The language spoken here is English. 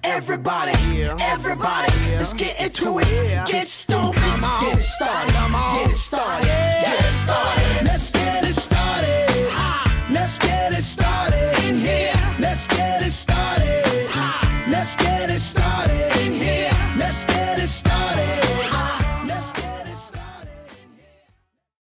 Everybody, everybody, let's get into it. Get stupid, get it started, get it started, get it started. Let's get it started. Let's get it started in here. Let's get